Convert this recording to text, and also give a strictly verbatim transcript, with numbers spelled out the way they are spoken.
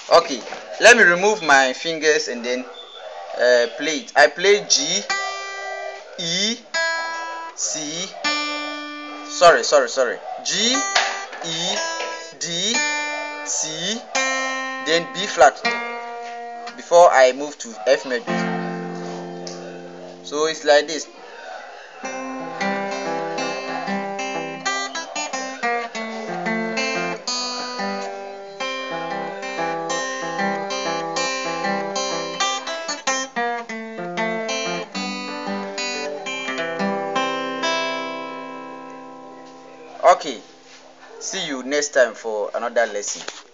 Okay, let me remove my fingers and then uh, play it. I play G, E, C, sorry, sorry, sorry, G, E, D, C, then B flat before I move to F major. So it's like this. Okay, see you next time for another lesson.